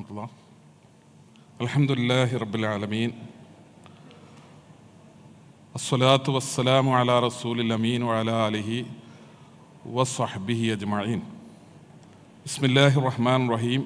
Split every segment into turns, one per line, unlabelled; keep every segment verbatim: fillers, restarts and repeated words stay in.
വറഹ്മത്തുള്ളാഹി. അൽഹംദുലില്ലാഹി റബ്ബിൽ ആലമീൻ. അസ്സലാത്തു വസ്സലാമു അലാ റസൂലിൽ അമീൻ വഅലാ ആലിഹി വസ്വഹ്ബിഹി അജ്മഈൻ. ബിസ്മില്ലാഹിർ റഹ്മാനിർ റഹീം.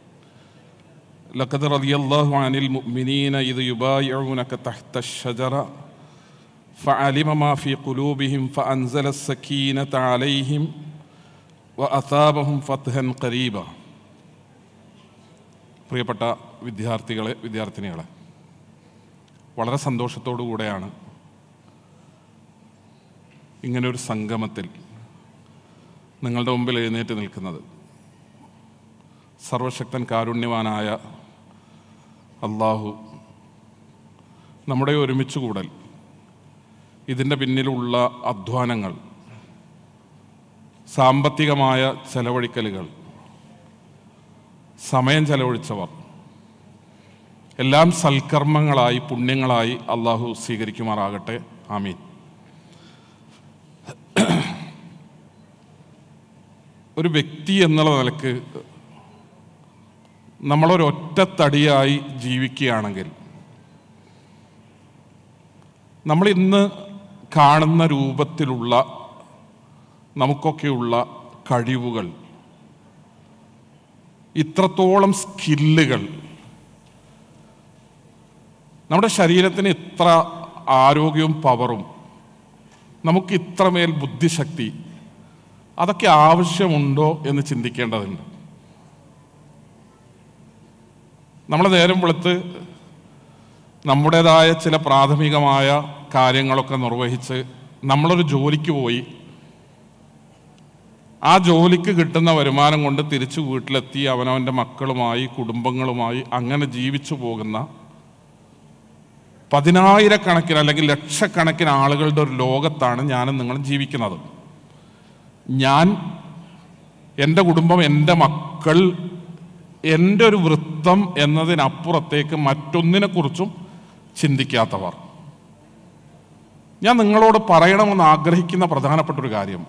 ലഖദ് റളിയല്ലാഹു അനിൽ മുഅ്മിനീന ഇദ് യുബായിഊനക തഹ്തശ് ശജറ ഫഅലിമ മാ ഫീ ഖുലൂബിഹിം ഫഅൻസല അസ്സകീനത അലൈഹിം വഅസാബഹും ഫത്ഹൻ ഖരീബ. പ്രിയപ്പെട്ട വിദ്യാർത്ഥികളെ, വിദ്യാർത്ഥിനികളെ, വളരെ സന്തോഷത്തോടു കൂടെയാണ് ഇങ്ങനൊരു സംഗമത്തിൽ നിങ്ങളുടെ മുമ്പിൽ എഴുന്നേറ്റ് നിൽക്കുന്നത്. സർവശക്തൻ കാരുണ്യവാനായ അള്ളാഹു നമ്മുടെ ഒരുമിച്ച് കൂടൽ, ഇതിൻ്റെ പിന്നിലുള്ള അധ്വാനങ്ങൾ, സാമ്പത്തികമായ ചെലവഴിക്കലുകൾ, സമയം ചെലവഴിച്ചവർ എല്ലാം സൽക്കർമ്മങ്ങളായി, പുണ്യങ്ങളായി അള്ളാഹു സ്വീകരിക്കുമാറാകട്ടെ. ആമീൻ. ഒരു വ്യക്തി എന്നുള്ള നിലക്ക് നമ്മളൊരൊറ്റത്തടിയായി ജീവിക്കുകയാണെങ്കിൽ നമ്മൾ ഇന്ന് കാണുന്ന രൂപത്തിലുള്ള നമുക്കൊക്കെയുള്ള കഴിവുകൾ, ഇത്രത്തോളം സ്കില്ലുകൾ, നമ്മുടെ ശരീരത്തിന് ഇത്ര ആരോഗ്യവും പവറും, നമുക്ക് ഇത്രമേൽ ബുദ്ധിശക്തി, അതൊക്കെ ആവശ്യമുണ്ടോ എന്ന് ചിന്തിക്കേണ്ടതുണ്ട്. നമ്മൾ നേരം വെളുത്ത് നമ്മുടേതായ ചില പ്രാഥമികമായ കാര്യങ്ങളൊക്കെ നിർവഹിച്ച് നമ്മളൊരു ജോലിക്ക് പോയി, ആ ജോലിക്ക് കിട്ടുന്ന വരുമാനം കൊണ്ട് തിരിച്ചു വീട്ടിലെത്തി അവനവൻ്റെ മക്കളുമായി, കുടുംബങ്ങളുമായി അങ്ങനെ ജീവിച്ചു പോകുന്ന പതിനായിരക്കണക്കിന് അല്ലെങ്കിൽ ലക്ഷക്കണക്കിന് ആളുകളുടെ ഒരു ലോകത്താണ് ഞാനും നിങ്ങളും ജീവിക്കുന്നത്. ഞാൻ, എൻ്റെ കുടുംബം, എൻ്റെ മക്കൾ, എൻ്റെ ഒരു വൃത്തം എന്നതിനപ്പുറത്തേക്ക് മറ്റൊന്നിനെക്കുറിച്ചും ചിന്തിക്കാത്തവർ. ഞാൻ നിങ്ങളോട് പറയണമെന്ന് ആഗ്രഹിക്കുന്ന പ്രധാനപ്പെട്ട ഒരു കാര്യം,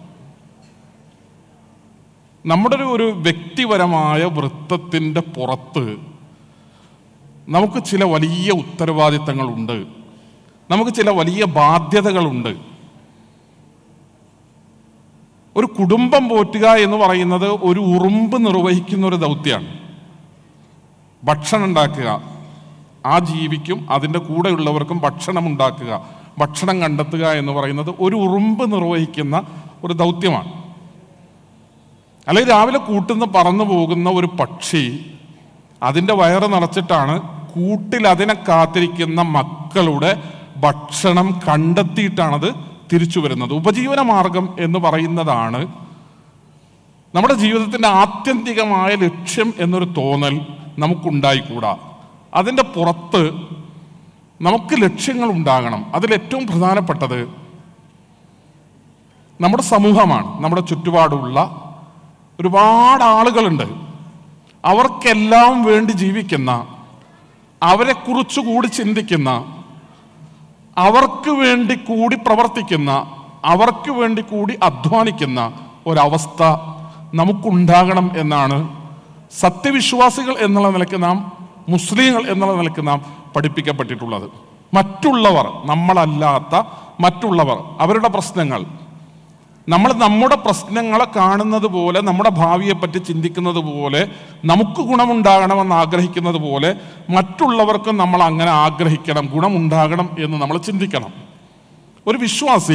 നമ്മുടെ ഒരു വ്യക്തിപരമായ വൃത്തത്തിൻ്റെ പുറത്ത് നമുക്ക് ചില വലിയ ഉത്തരവാദിത്തങ്ങളുണ്ട്, നമുക്ക് ചില വലിയ ബാധ്യതകളുണ്ട്. ഒരു കുടുംബം പോറ്റുക എന്ന് പറയുന്നത് ഒരു ഉറുമ്പ് നിർവഹിക്കുന്ന ഒരു ദൗത്യമാണ്. ഭക്ഷണം ഉണ്ടാക്കുക, ആ ജീവിക്കും അതിൻ്റെ കൂടെയുള്ളവർക്കും ഭക്ഷണം ഉണ്ടാക്കുക, ഭക്ഷണം കണ്ടെത്തുക എന്ന് പറയുന്നത് ഒരു ഉറുമ്പ് നിർവഹിക്കുന്ന ഒരു ദൗത്യമാണ്. അല്ലെങ്കിൽ രാവിലെ കൂട്ടുന്ന പറന്നു പോകുന്ന ഒരു പക്ഷി അതിൻ്റെ വയറ് നിറച്ചിട്ടാണ് കൂട്ടിൽ അതിനെ കാത്തിരിക്കുന്ന മക്കളുടെ ഭക്ഷണം കണ്ടെത്തിയിട്ടാണത് തിരിച്ചു വരുന്നത്. ഉപജീവന മാർഗം എന്ന് പറയുന്നതാണ് നമ്മുടെ ജീവിതത്തിൻ്റെ ആത്യന്തികമായ ലക്ഷ്യം എന്നൊരു തോന്നൽ നമുക്കുണ്ടായിക്കൂടാ. അതിൻ്റെ പുറത്ത് നമുക്ക് ലക്ഷ്യങ്ങൾ ഉണ്ടാകണം. അതിലേറ്റവും പ്രധാനപ്പെട്ടത് നമ്മുടെ സമൂഹമാണ്. നമ്മുടെ ചുറ്റുപാടുള്ള ഒരുപാട് ആളുകളുണ്ട്. അവർക്കെല്ലാം വേണ്ടി ജീവിക്കുന്ന, അവരെക്കുറിച്ച് കൂടി ചിന്തിക്കുന്ന, അവർക്ക് വേണ്ടി കൂടി പ്രവർത്തിക്കുന്ന, അവർക്ക് വേണ്ടി കൂടി അധ്വാനിക്കുന്ന ഒരവസ്ഥ നമുക്കുണ്ടാകണം എന്നാണ് സത്യവിശ്വാസികൾ എന്നുള്ള നിലയ്ക്ക് നാം, മുസ്ലിങ്ങൾ എന്നുള്ള നിലയ്ക്ക് നാം പഠിപ്പിക്കപ്പെട്ടിട്ടുള്ളത്. മറ്റുള്ളവർ, നമ്മളല്ലാത്ത മറ്റുള്ളവർ, അവരുടെ പ്രശ്നങ്ങൾ, നമ്മൾ നമ്മുടെ പ്രശ്നങ്ങളെ കാണുന്നത് പോലെ, നമ്മുടെ ഭാവിയെപ്പറ്റി ചിന്തിക്കുന്നത് പോലെ, നമുക്ക് ഗുണമുണ്ടാകണമെന്ന് ആഗ്രഹിക്കുന്നത് പോലെ മറ്റുള്ളവർക്കും നമ്മൾ അങ്ങനെ ആഗ്രഹിക്കണം, ഗുണമുണ്ടാകണം എന്ന് നമ്മൾ ചിന്തിക്കണം. ഒരു വിശ്വാസി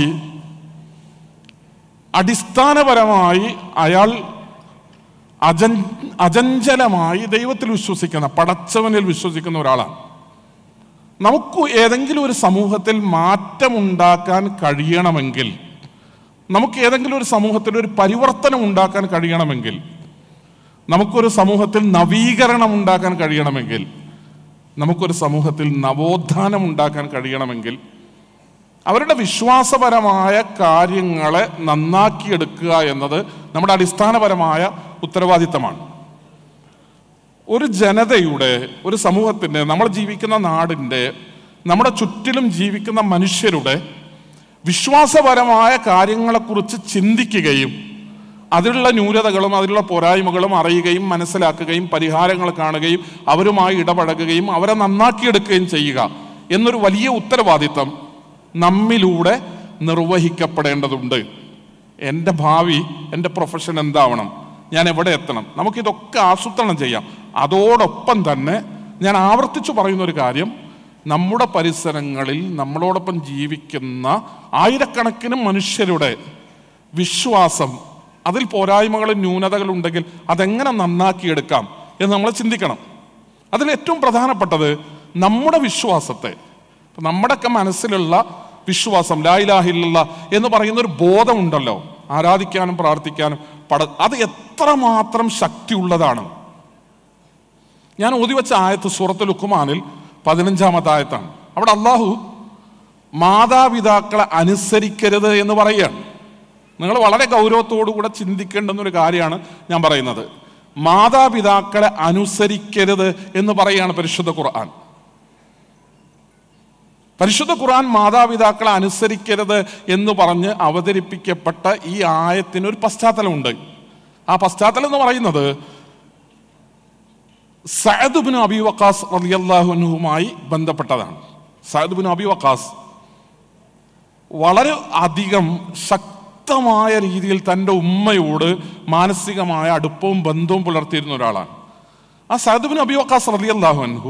അടിസ്ഥാനപരമായി അയാൾ അജൻ അചഞ്ചലമായി ദൈവത്തിൽ വിശ്വസിക്കുന്ന, പടച്ചവനിൽ വിശ്വസിക്കുന്ന ഒരാളാണ്. നമുക്ക് ഏതെങ്കിലും ഒരു സമൂഹത്തിൽ മാറ്റമുണ്ടാക്കാൻ കഴിയണമെങ്കിൽ, നമുക്ക് ഏതെങ്കിലും ഒരു സമൂഹത്തിൽ ഒരു പരിവർത്തനം ഉണ്ടാക്കാൻ കഴിയണമെങ്കിൽ, നമുക്കൊരു സമൂഹത്തിൽ നവീകരണം ഉണ്ടാക്കാൻ കഴിയണമെങ്കിൽ, നമുക്കൊരു സമൂഹത്തിൽ നവോത്ഥാനം ഉണ്ടാക്കാൻ കഴിയണമെങ്കിൽ, അവരുടെ വിശ്വാസപരമായ കാര്യങ്ങളെ നന്നാക്കിയെടുക്കുക എന്നത് നമ്മുടെ അടിസ്ഥാനപരമായ ഉത്തരവാദിത്തമാണ്. ഒരു ജനതയുടെ, ഒരു സമൂഹത്തിൻ്റെ, നമ്മൾ ജീവിക്കുന്ന നാടിൻ്റെ, നമ്മുടെ ചുറ്റിലും ജീവിക്കുന്ന മനുഷ്യരുടെ വിശ്വാസപരമായ കാര്യങ്ങളെക്കുറിച്ച് ചിന്തിക്കുകയും അതിലുള്ള ന്യൂനതകളും അതിലുള്ള പോരായ്മകളും അറിയുകയും മനസ്സിലാക്കുകയും പരിഹാരങ്ങൾ കാണുകയും അവരുമായി ഇടപഴകുകയും അവരെ നന്നാക്കിയെടുക്കുകയും ചെയ്യുക എന്നൊരു വലിയ ഉത്തരവാദിത്തം നമ്മിലൂടെ നിർവഹിക്കപ്പെടേണ്ടതുണ്ട്. എൻ്റെ ഭാവി, എൻ്റെ പ്രൊഫഷൻ എന്താവണം, ഞാൻ എവിടെ എത്തണം, നമുക്കിതൊക്കെ ആസൂത്രണം ചെയ്യാം. അതോടൊപ്പം തന്നെ ഞാൻ ആവർത്തിച്ചു പറയുന്നൊരു കാര്യം, നമ്മുടെ പരിസരങ്ങളിൽ നമ്മളോടൊപ്പം ജീവിക്കുന്ന ആയിരക്കണക്കിന് മനുഷ്യരുടെ വിശ്വാസം, അതിൽ പോരായ്മകളും ന്യൂനതകളുണ്ടെങ്കിൽ അതെങ്ങനെ നന്നാക്കിയെടുക്കാം എന്ന് നമ്മൾ ചിന്തിക്കണം. അതിൽ ഏറ്റവും പ്രധാനപ്പെട്ടത് നമ്മുടെ വിശ്വാസത്തെ, നമ്മുടെയൊക്കെ മനസ്സിലുള്ള വിശ്വാസം, ലാ ഇലാഹ ഇല്ലല്ലാഹ് എന്ന് പറയുന്ന ഒരു ബോധമുണ്ടല്ലോ, ആരാധിക്കാനും പ്രാർത്ഥിക്കാനും പട അത് എത്രമാത്രം ശക്തിയുള്ളതാണ്. ഞാൻ ഓതിവെച്ച ആയത്ത് സൂറത്തുൽ ലുഖ്മാനിൽ പതിനഞ്ചാമത്തെ ആയത്താണ്. അവിടെ അള്ളാഹു മാതാപിതാക്കളെ അനുസരിക്കരുത് എന്ന് പറയുകയാണ്. നിങ്ങൾ വളരെ ഗൗരവത്തോടു കൂടെ ചിന്തിക്കേണ്ടുന്നൊരു കാര്യമാണ് ഞാൻ പറയുന്നത്. മാതാപിതാക്കളെ അനുസരിക്കരുത് എന്ന് പറയുകയാണ് പരിശുദ്ധ ഖുർആൻ. പരിശുദ്ധ ഖുർആൻ മാതാപിതാക്കളെ അനുസരിക്കരുത് എന്ന് പറഞ്ഞ് അവതരിപ്പിക്കപ്പെട്ട ഈ ആയത്തിനൊരു പശ്ചാത്തലമുണ്ട്. ആ പശ്ചാത്തലം എന്ന് പറയുന്നത് സഅദ് ഇബ്നു അബീ വഖാസ് റളിയല്ലാഹു അൻഹുമായി ബന്ധപ്പെട്ടതാണ്. സഅദ് ഇബ്നു അബീ വഖാസ് വളരെ അധികം ശക്തമായ രീതിയിൽ തൻ്റെ ഉമ്മയോട് മാനസികമായ അടുപ്പവും ബന്ധവും പുലർത്തിയിരുന്ന ഒരാളാണ്. ആ സഅദ് ഇബ്നു അബീ വഖാസ് റളിയല്ലാഹു അൻഹു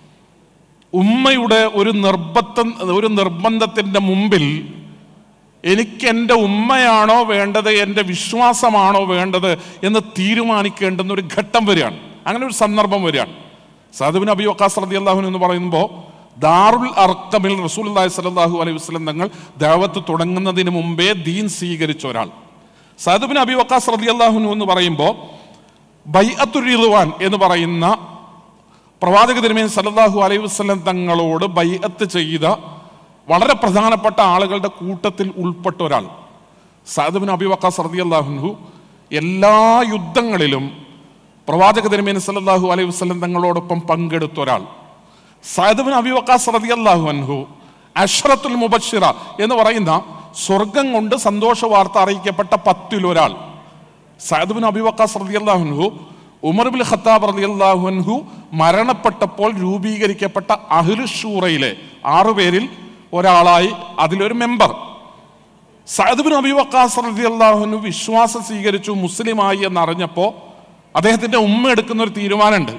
ഉമ്മയുടെ ഒരു നിർബന്ധ ഒരു നിർബന്ധത്തിൻ്റെ മുമ്പിൽ എനിക്ക് എൻ്റെ ഉമ്മയാണോ വേണ്ടത്, എൻ്റെ വിശ്വാസമാണോ വേണ്ടത് എന്ന് തീരുമാനിക്കേണ്ടുന്ന ഒരു ഘട്ടം വരികയാണ്. അങ്ങനെ ഒരു സന്ദർഭം വരികയാണ്. സഅദ് ഇബ്നു അബീ വഖാസ് റളിയല്ലാഹു അൻഹു എന്ന് പറയുമ്പോൾ ദാറുൽ അർഖമിൽ റസൂലുള്ളാഹി സ്വല്ലല്ലാഹു അലൈഹി വസല്ലം തങ്ങൾ ദഅവത്ത് തുടങ്ങുന്നതിന് മുമ്പേ ദീൻ സ്വീകരിച്ച ഒരാൾ. സഅദ് ഇബ്നു അബീ വഖാസ് റളിയല്ലാഹു അൻഹു എന്ന് പറയുമ്പോൾ ബൈഅത്തുർ റിദ്വാൻ എന്ന് പറയുന്ന പ്രവാചക തിരുമേനി സല്ലല്ലാഹു അലൈഹി വസല്ലം തങ്ങളോട് ബൈഅത്ത് ചെയ്ത വളരെ പ്രധാനപ്പെട്ട ആളുകളുടെ കൂട്ടത്തിൽ ഉൾപ്പെട്ട ഒരാൾ. സഅദ് ഇബ്നു അബീ വഖാസ് റളിയല്ലാഹു അൻഹു എല്ലാ യുദ്ധങ്ങളിലും പ്രവാചക തിരുമേനി സല്ലല്ലാഹു അലൈഹി വസല്ലം തങ്ങളോടൊപ്പം പങ്കെടുത്ത ഒരാൾ. സഅദ് ഇബ്നു അബീ വഖാസ് റളിയല്ലാഹു അൻഹു അശ്റത്തുൽ മുബശ്ശിറ എന്ന് പറയുന്ന സ്വർഗം കൊണ്ട് സന്തോഷ വാർത്ത അറിയിക്കപ്പെട്ട പത്തിൽ ഒരാൾ. സഅദ് ഇബ്നു അബീ വഖാസ് റളിയല്ലാഹു അൻഹു ഉമർ ഇബ്നു ഖത്താബ് റളിയല്ലാഹു അൻഹു മരണപ്പെട്ടപ്പോൾ രൂപീകരിക്കപ്പെട്ട അഹ്ലു ശൂറയിലെ ആറുപേരിൽ ഒരാളായി, അതിലൊരു മെമ്പർ. സഅദ് ഇബ്നു അബീ വഖാസ് റളിയല്ലാഹു അൻഹു വിശ്വാസം സ്വീകരിച്ചു, മുസ്ലിമായി എന്നറിഞ്ഞപ്പോൾ അദ്ദേഹത്തിൻ്റെ ഉമ്മ എടുക്കുന്ന ഒരു തീരുമാനമുണ്ട്.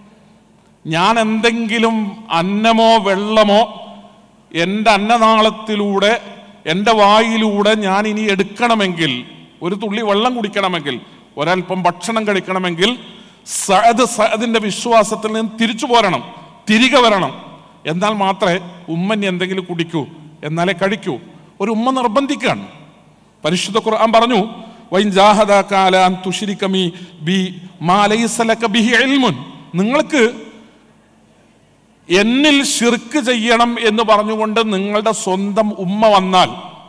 ഞാൻ എന്തെങ്കിലും അന്നമോ വെള്ളമോ എൻ്റെ അന്നനാളത്തിലൂടെ എൻ്റെ വായിലൂടെ ഞാൻ ഇനി എടുക്കണമെങ്കിൽ, ഒരു തുള്ളി വെള്ളം കുടിക്കണമെങ്കിൽ, ഒരൽപ്പം ഭക്ഷണം കഴിക്കണമെങ്കിൽ സഅദ് സഅദിൻ്റെ വിശ്വാസത്തിൽ നിന്ന് തിരിച്ചു പോരണം, തിരികെ വരണം. എന്നാൽ മാത്രമേ ഉമ്മനി എന്തെങ്കിലും കുടിക്കൂ, എന്നാലേ കഴിക്കൂ. ഒരു ഉമ്മ നിർബന്ധിക്കുകയാണ്. പരിശുദ്ധ ഖുർആൻ പറഞ്ഞു, വൈൻ ജാഹദാക അലാ അൻ തുശ്രിക ബി മാ ലൈസ ലക ബിഹി ഇൽമുൻ, നിങ്ങൾക്ക് എന്നിൽ ശിർക്ക് ചെയ്യണം എന്ന് പറഞ്ഞുകൊണ്ട് നിങ്ങളുടെ സ്വന്തം ഉമ്മ വന്നാൽ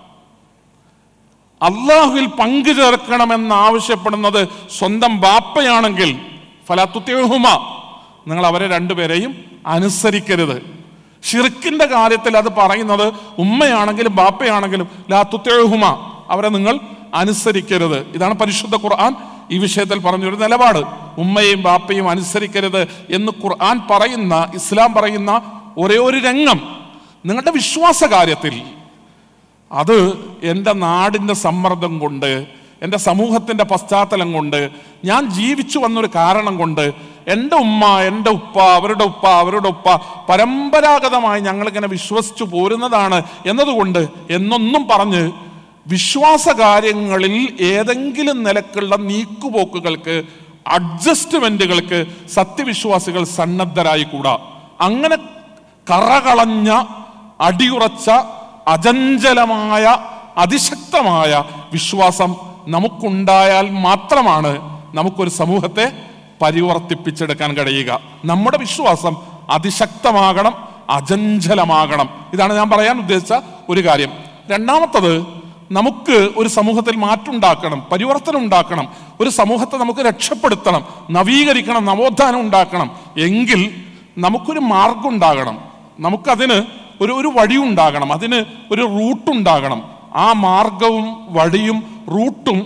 അള്ളാഹുവിൽ പങ്കു ചേർക്കണമെന്ന് ആവശ്യപ്പെടുന്നത് സ്വന്തം ബാപ്പയാണെങ്കിൽ ഫലാ തുതിഉഹുമ, നിങ്ങൾ അവരെ രണ്ടുപേരെയും അനുസരിക്കരുത്. ഷിർക്കിന്റെ കാര്യത്തിൽ അത് പറയുന്നത് ഉമ്മയാണെങ്കിലും ബാപ്പയാണെങ്കിലും ലാ തുതിഉഹുമ, അവരെ നിങ്ങൾ അനുസരിക്കരുത്. ഇതാണ് പരിശുദ്ധ ഖുർആൻ ഈ വിഷയത്തിൽ പറഞ്ഞൊരു നിലപാട്. ഉമ്മയും ബാപ്പയും അനുസരിക്കരുത് എന്ന് ഖുർആൻ പറയുന്ന, ഇസ്ലാം പറയുന്ന ഒരേ ഒരു രംഗം നിങ്ങളുടെ വിശ്വാസ കാര്യത്തിൽ, അത് എൻ്റെ നാടിൻ്റെ സമ്മർദ്ദം കൊണ്ട്, എൻ്റെ സമൂഹത്തിൻ്റെ പശ്ചാത്തലം കൊണ്ട്, ഞാൻ ജീവിച്ചു വന്നൊരു കാരണം കൊണ്ട്, എൻ്റെ ഉമ്മ, എൻ്റെ ഉപ്പ, അവരുടെ ഉപ്പ, അവരുടെ ഉപ്പ പരമ്പരാഗതമായി ഞങ്ങളിങ്ങനെ വിശ്വസിച്ചു പോരുന്നതാണ് എന്നതുകൊണ്ട് എന്നൊന്നും പറഞ്ഞ് വിശ്വാസ കാര്യങ്ങളിൽ ഏതെങ്കിലും നിലക്കുള്ള നീക്കുപോക്കുകൾക്ക്, അഡ്ജസ്റ്റ്മെന്റുകൾക്ക് സത്യവിശ്വാസികൾ സന്നദ്ധരായിക്കൂടാ. അങ്ങനെ കറകളഞ്ഞ, അടിയുറച്ച, അചഞ്ചലമായ, അതിശക്തമായ വിശ്വാസം നമുക്കുണ്ടായാൽ മാത്രമാണ് നമുക്കൊരു സമൂഹത്തെ പരിവർത്തിപ്പിച്ചെടുക്കാൻ കഴിയുക. നമ്മുടെ വിശ്വാസം അതിശക്തമാകണം, അചഞ്ചലമാകണം. ഇതാണ് ഞാൻ പറയാൻ ഉദ്ദേശിച്ച ഒരു കാര്യം. രണ്ടാമത്തത്, നമുക്ക് ഒരു സമൂഹത്തിൽ മാറ്റമുണ്ടാക്കണം, പരിവർത്തനം ഉണ്ടാക്കണം, ഒരു സമൂഹത്തെ നമുക്ക് രക്ഷപ്പെടുത്തണം, നവീകരിക്കണം, നവോത്ഥാനം ഉണ്ടാക്കണം എങ്കിൽ നമുക്കൊരു മാർഗം ഉണ്ടാകണം, നമുക്കതിന് ഒരു ഒരു വഴി ഉണ്ടാകണം, അതിന് ഒരു റൂട്ടുണ്ടാകണം. ആ മാർഗവും വഴിയും റൂട്ടും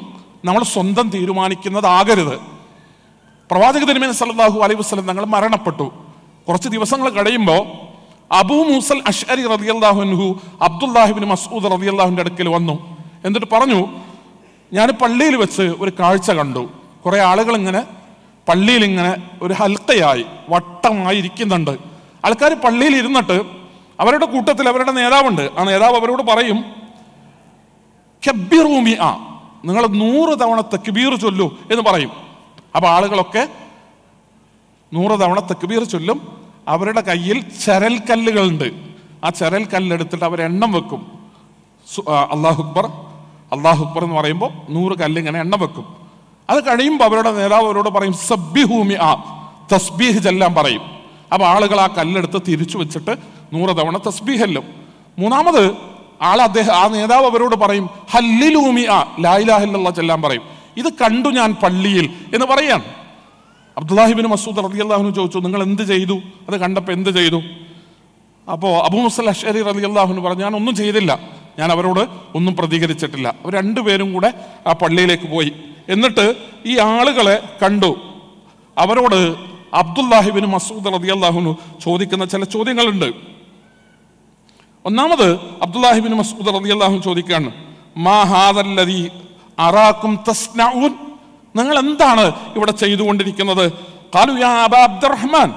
നമ്മൾ സ്വന്തം തീരുമാനിക്കുന്നതാകരുത്. പ്രവാചക തിരുമേനി സല്ലല്ലാഹു അലൈഹി വസല്ലം തങ്ങൾ മരണപ്പെട്ടു. കുറച്ച് ദിവസങ്ങൾ കഴിയുമ്പോൾ അബൂ മൂസൽ അശ്അരി റളിയല്ലാഹു അൻഹു അബ്ദുല്ലാഹി ഇബ്നു മസ്ഊദ് റളിയല്ലാഹുവിന്റെ അടുക്കൽ വന്നു. എന്നിട്ട് പറഞ്ഞു, ഞാൻ പള്ളിയിൽ വെച്ച് ഒരു കാഴ്ച കണ്ടു. കുറെ ആളുകൾ ഇങ്ങനെ പള്ളിയിൽ ഇങ്ങനെ ഒരു ഹൽക്കയായി വട്ടമായി ഇരിക്കുന്നുണ്ട്. ആൾക്കാർ പള്ളിയിൽ ഇരുന്നിട്ട് അവരുടെ കൂട്ടത്തിൽ അവരുടെ നേതാവുണ്ട്. ആ നേതാവ് അവരോട് പറയും, കബ്ബിറൂ മിഅ, നിങ്ങൾ നൂറ് തവണ തക്ബീർ ചൊല്ലൂ എന്ന് പറയും. അപ്പൊ ആളുകളൊക്കെ നൂറ് തവണ തക്ബീർ ചൊല്ലും. അവരുടെ കയ്യിൽ ചരൽ കല്ലുകളുണ്ട്. ആ ചരൽ കല്ലെടുത്തിട്ട് അവർ എണ്ണം വെക്കും. അല്ലാഹു അക്ബർ അല്ലാഹു അക്ബർ എന്ന് പറയുമ്പോൾ നൂറ് കല്ല് ഇങ്ങനെ എണ്ണം വെക്കും. അത് കഴിയുമ്പോൾ അവരുടെ നേതാവ് അവരോട് പറയും, സബ്ബിഹൂ മിഅ, തസ്ബീഹ് ചെല്ലാൻ പറയും. അപ്പൊ ആളുകൾ ആ കല്ലെടുത്ത് തിരിച്ചു വെച്ചിട്ട് നൂറ് തവണ തസ്ബീഹ് ചെല്ലും. മൂന്നാമത് ആൾ അദ്ദേഹം ആ നേതാവ് അവരോട് പറയും, ഹല്ലിലൂ മിഅ, ലാ ഇലാഹ ഇല്ലല്ലാഹ് ചെല്ലാൻ പറയും. ഇത് കണ്ടു ഞാൻ പള്ളിയിൽ എന്ന് പറയാൻ. അബ്ദുല്ലാഹി ഇബ്നു മസ്ഊദ് റളിയല്ലാഹു അൻഹു ചോദിച്ചു, നിങ്ങൾ എന്ത് ചെയ്തു? അത് കണ്ടപ്പോൾ എന്ത് ചെയ്തു? അപ്പോൾ അബൂ മൂസൽ അശ്അരി റളിയല്ലാഹു അൻഹു പറഞ്ഞു, ഞാൻ ഒന്നും ചെയ്തില്ല, ഞാൻ അവരോട് ഒന്നും പ്രതികരിച്ചിട്ടില്ല. അവർ രണ്ടുപേരും കൂടെ ആ പള്ളിയിലേക്ക് പോയി. എന്നിട്ട് ഈ ആളുകളെ കണ്ടു. അവരോട് അബ്ദുല്ലാഹി ഇബ്നു മസ്ഊദ് റളിയല്ലാഹു അൻഹു ചോദിക്കുന്ന ചില ചോദ്യങ്ങളുണ്ട്. ഒന്നാമത് അബ്ദുല്ലാഹി ഇബ്നു മസ്ഊദ് റളിയല്ലാഹു അൻഹു ചോദിക്കുകയാണ്, മാ ഹാദല്ലദീ അറാക്കും തസ്നഊൻ, നിങ്ങൾ എന്താണ് ഇവിടെ ചെയ്തുകൊണ്ടിരിക്കുന്നത്? ഖാലു യാ അബാ അബ്ദുറഹ്മാൻ,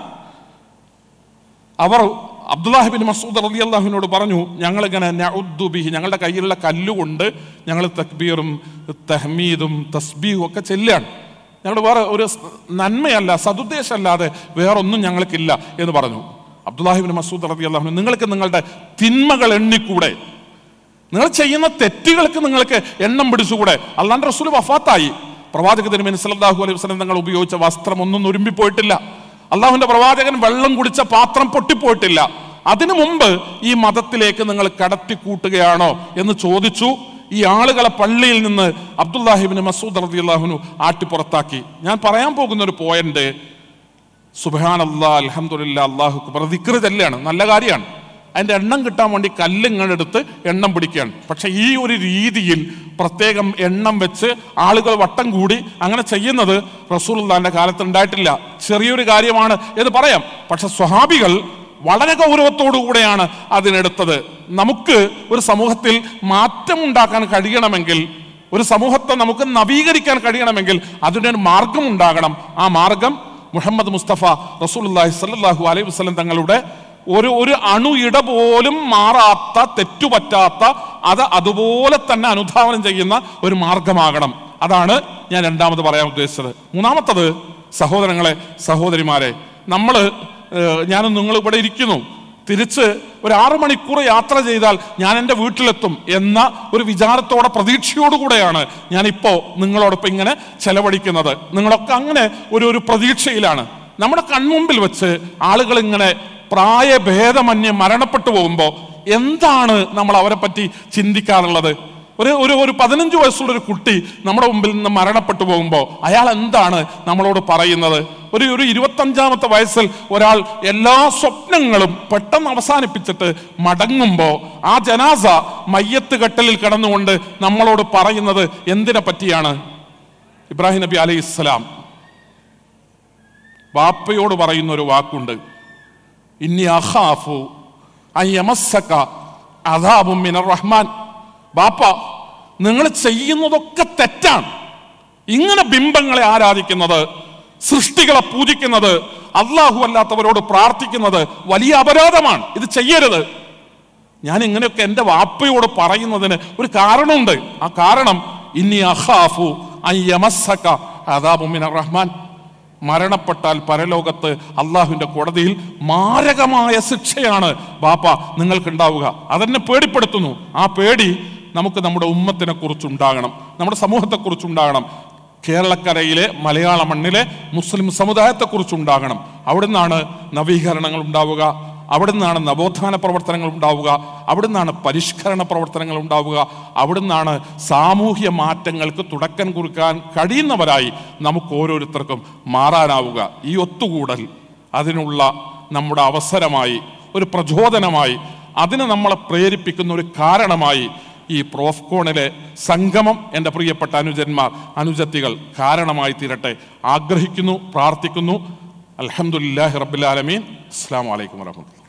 അവർ അബ്ദുല്ലാഹി ഇബ്നു മസ്ഊദ് റളിയല്ലാഹുവിനോട് പറഞ്ഞു, ഞങ്ങളിങ്ങനെ നഉദ്ദു ബിഹി, ഞങ്ങളുടെ കയ്യിലുള്ള കല്ലുകൊണ്ട് ഞങ്ങൾ തക്ബീറും തഹ്മീദും തസ്ബീഹും ഒക്കെ ചെല്ലാണ്. ഞങ്ങൾ വേറെ ഒരു നന്മയല്ല, സതുദ്ദേശമല്ലാതെ വേറൊന്നും ഞങ്ങൾക്കില്ല എന്ന് പറഞ്ഞു. അബ്ദുല്ലാഹി ഇബ്നു മസ്ഊദ് റളിയല്ലാഹു, നിങ്ങൾക്ക് നിങ്ങളുടെ തിന്മകൾ എണ്ണിക്കൂടെ? നിങ്ങൾ ചെയ്യുന്ന തെറ്റുകൾക്ക് നിങ്ങൾക്ക് എണ്ണം പിടിച്ചുകൂടെ? അല്ലാഹുവിന്റെ റസൂൽ വഫാത്തായി. പ്രവാചക തിരുമേനി സല്ലല്ലാഹു അലൈഹി വസല്ലം തങ്ങൾ ഉപയോഗിച്ച വസ്ത്രം ഒന്നും നുരുമ്പിപ്പോയിട്ടില്ല. അള്ളാഹുവിന്റെ പ്രവാചകൻ വെള്ളം കുടിച്ച പാത്രം പൊട്ടിപ്പോയിട്ടില്ല. അതിനു മുമ്പ് ഈ മതത്തിലേക്ക് നിങ്ങൾ കടത്തിക്കൂട്ടുകയാണോ എന്ന് ചോദിച്ചു. ഈ ആളുകളെ പള്ളിയിൽ നിന്ന് അബ്ദുല്ലാഹി ഇബ്നു മസ്ഊദ് റളിയല്ലാഹു അൻഹു ആട്ടിപ്പുറത്താക്കി. ഞാൻ പറയാൻ പോകുന്ന ഒരു പോയിന്റ്, സുബ്ഹാനല്ലാഹ് അൽഹംദുലില്ലാഹ് അല്ലാഹു അക്ബർ ദിക്ർ ചൊല്ലുകയാണ്, നല്ല കാര്യമാണ്. അതിന്റെ എണ്ണം കിട്ടാൻ വേണ്ടി കല്ലിങ്ങെടുത്ത് എണ്ണം പിടിക്കുകയാണ്. പക്ഷെ ഈ ഒരു രീതിയിൽ പ്രത്യേകം എണ്ണം വെച്ച് ആളുകൾ വട്ടം കൂടി അങ്ങനെ ചെയ്യുന്നത് റസൂലുള്ളാഹിന്റെ കാലത്ത് ഉണ്ടായിട്ടില്ല. ചെറിയൊരു കാര്യമാണ് എന്ന് പറയാം. പക്ഷെ സ്വഹാബികൾ വളരെ ഗൗരവത്തോടു കൂടെയാണ് അതിനെടുത്തത്. നമുക്ക് ഒരു സമൂഹത്തിൽ മാറ്റം ഉണ്ടാക്കാൻ കഴിയണമെങ്കിൽ, ഒരു സമൂഹത്തെ നമുക്ക് നവീകരിക്കാൻ കഴിയണമെങ്കിൽ അതിനൊരു മാർഗം ഉണ്ടാകണം. ആ മാർഗം മുഹമ്മദ് മുസ്തഫ റസൂലുള്ളാഹി സ്വല്ലല്ലാഹു അലൈഹി വസല്ലം തങ്ങളുടെ ഒരു ഒരു അണു ഇട പോലും മാറാത്ത, തെറ്റുപറ്റാത്ത, അത് അതുപോലെ തന്നെ അനുധാവനം ചെയ്യുന്ന ഒരു മാർഗമാകണം. അതാണ് ഞാൻ രണ്ടാമത് പറയാൻ ഉദ്ദേശിച്ചത്. മൂന്നാമത്തത്, സഹോദരങ്ങളെ സഹോദരിമാരെ, നമ്മൾ ഞാനും നിങ്ങൾ ഇവിടെ ഇരിക്കുന്നു, തിരിച്ച് ഒരു ആറു മണിക്കൂർ യാത്ര ചെയ്താൽ ഞാൻ എൻ്റെ വീട്ടിലെത്തും എന്ന ഒരു വിചാരത്തോടെ, പ്രതീക്ഷയോടുകൂടെയാണ് ഞാനിപ്പോൾ നിങ്ങളോടൊപ്പം ഇങ്ങനെ ചെലവഴിക്കുന്നത്. നിങ്ങളൊക്കെ അങ്ങനെ ഒരു ഒരു പ്രതീക്ഷയിലാണ്. നമ്മുടെ കൺമുമ്പിൽ വെച്ച് ആളുകൾ ഇങ്ങനെ പ്രായഭേദമന്യേ മരണപ്പെട്ടു പോകുമ്പോൾ എന്താണ് നമ്മൾ അവരെ പറ്റി ചിന്തിക്കാറുള്ളത്? ഒരു ഒരു ഒരു പതിനഞ്ച് വയസ്സുള്ള ഒരു കുട്ടി നമ്മുടെ മുമ്പിൽ നിന്ന് മരണപ്പെട്ടു പോകുമ്പോൾ അയാൾ എന്താണ് നമ്മളോട് പറയുന്നത്? ഒരു ഒരു ഇരുപത്തഞ്ചാമത്തെ വയസ്സിൽ ഒരാൾ എല്ലാ സ്വപ്നങ്ങളും പെട്ടെന്ന് അവസാനിപ്പിച്ചിട്ട് മടങ്ങുമ്പോൾ ആ ജനാസ മയ്യത്ത് കെട്ടലിൽ കിടന്നുകൊണ്ട് നമ്മളോട് പറയുന്നത് എന്തിനെ പറ്റിയാണ്? ഇബ്രാഹിം നബി അലൈഹിസ്സലാം ബാപ്പയോട് പറയുന്ന ഒരു വാക്കുണ്ട്, ഇന്നി അഖാഫു അൻ യമസ്സക അദാബും മിനർ റഹ്മാൻ. ബാപ്പ, നിങ്ങൾ ചെയ്യുന്നതൊക്കെ തെറ്റാണ്. ഇങ്ങനെ ബിംബങ്ങളെ ആരാധിക്കുന്നത്, സൃഷ്ടികളെ പൂജിക്കുന്നത്, അള്ളാഹു അല്ലാത്തവരോട് പ്രാർത്ഥിക്കുന്നത് വലിയ അപരാധമാണ്. ഇത് ചെയ്യരുത്. ഞാൻ ഇങ്ങനെയൊക്കെ എൻ്റെ വാപ്പയോട് പറയുന്നതിന് ഒരു കാരണമുണ്ട്. ആ കാരണം ഇന്നി അഖാഫു അൻ യമസ്സക അദാബും മിനർ റഹ്മാൻ, മരണപ്പെട്ടാൽ പരലോകത്ത് അള്ളാഹുവിന്റെ കോടതിയിൽ മാരകമായ ശിക്ഷയാണ് ബാപ്പ നിങ്ങൾക്കുണ്ടാവുക. അതെന്നെ പേടിപ്പെടുത്തുന്നു. ആ പേടി നമുക്ക് നമ്മുടെ ഉമ്മത്തിനെ കുറിച്ചുണ്ടാകണം, നമ്മുടെ സമൂഹത്തെ കുറിച്ചുണ്ടാകണം, കേരളക്കരയിലെ മലയാള മണ്ണിലെ മുസ്ലിം സമുദായത്തെ കുറിച്ചുണ്ടാകണം. അവിടുന്നാണ് നവീകരണങ്ങൾ ഉണ്ടാവുക, അവിടുന്നാണ് നവോത്ഥാന പ്രവർത്തനങ്ങൾ ഉണ്ടാവുക, അവിടുന്നാണ് പരിഷ്കരണ പ്രവർത്തനങ്ങൾ ഉണ്ടാവുക, അവിടുന്നാണ് സാമൂഹ്യ മാറ്റങ്ങൾക്ക് തുടക്കം കുറിക്കാൻ കഴിയുന്നവരായി നമുക്ക് ഓരോരുത്തർക്കും മാറാനാവുക. ഈ ഒത്തുകൂടൽ അതിനുള്ള നമ്മുടെ അവസരമായി, ഒരു പ്രചോദനമായി, അതിന് നമ്മളെ പ്രേരിപ്പിക്കുന്ന ഒരു കാരണമായി ഈ പ്രോഫ്കോണിലെ സംഗമം എൻ്റെ പ്രിയപ്പെട്ട അനുജന്മാർ അനുജത്തികൾ കാരണമായി തീരട്ടെ ആഗ്രഹിക്കുന്നു, പ്രാർത്ഥിക്കുന്നു. അൽഹംദുലില്ലാഹി റബ്ബിൽ ആലമീൻ. അസ്സലാമു അലൈക്കും വറഹ്മത്തുള്ളാഹി.